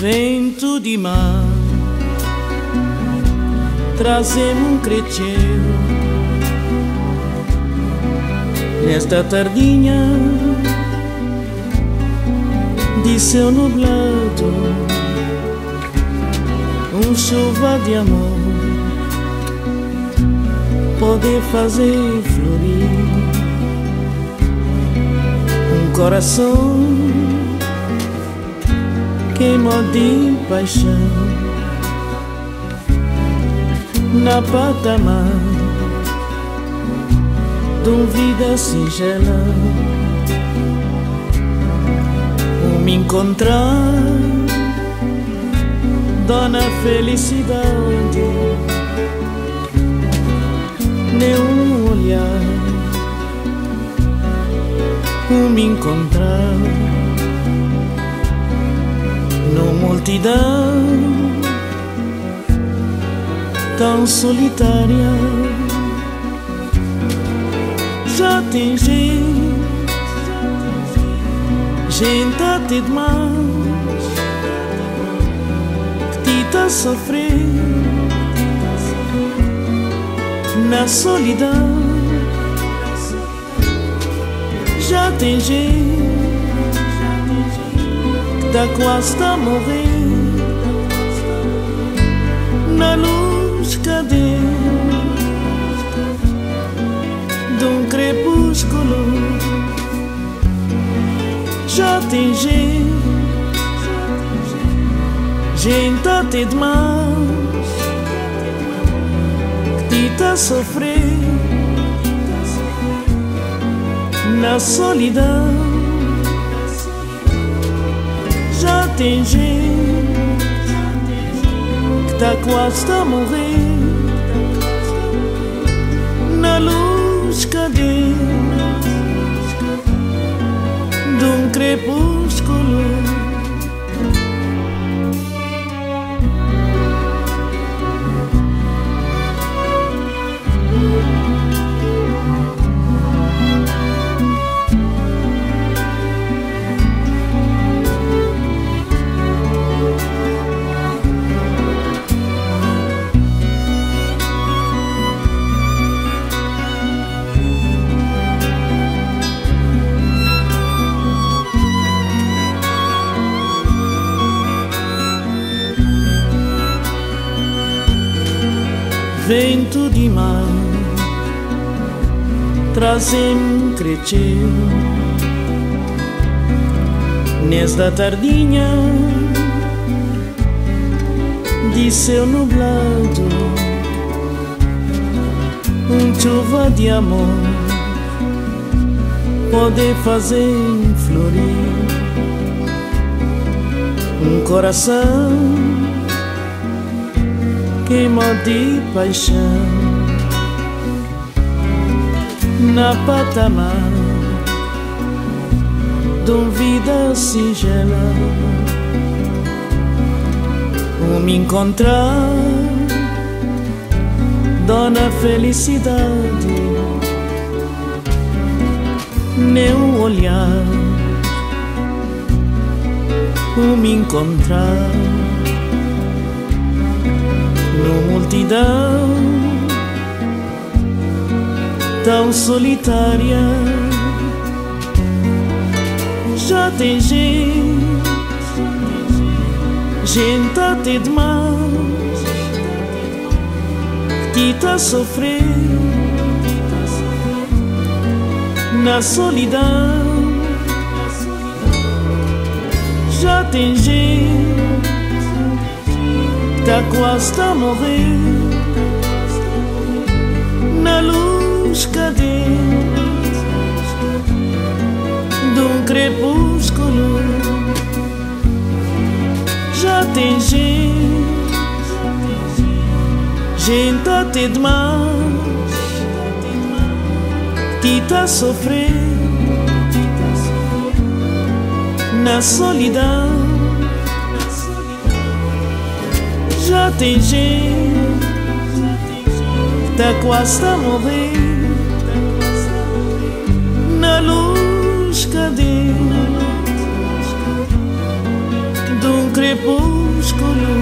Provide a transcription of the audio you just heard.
Vento de mar, trazemos crecheiro nesta tardinha de céu nublado, chuva de amor pode fazer florir coração queima de paixão na patamar de uma vida singela. Me encontrar, dona felicidade, nenhum olhar, me encontrar numa multidão tão solitária. Já tem gente até demais que te tá sofrendo na solidão. Já tem gente que tá quase a morrer na luz cadente de um crepúsculo. Já tem gente até demais que te tá sofrendo na solidão. Já tem gente que tá quase a morrer na luz cadente de um crepúsculo. Vento de mar, trazem crecheiro nesta tardinha de céu nublado, chuva de amor pode fazer florir coração queima de paixão na patamar de uma vida singela. Me encontrar, dona felicidade, nenhum olhar, me encontrar numa multidão tão solitária. Já tem gente até demais que tá sofrendo na solidão. Já tem gente tá quase a morrer na luz cadente de um crepúsculo. Já tem gente até demais que tá sofrendo na solidão. Já tem gente que tá quase a morrer na luz cadente de um crepúsculo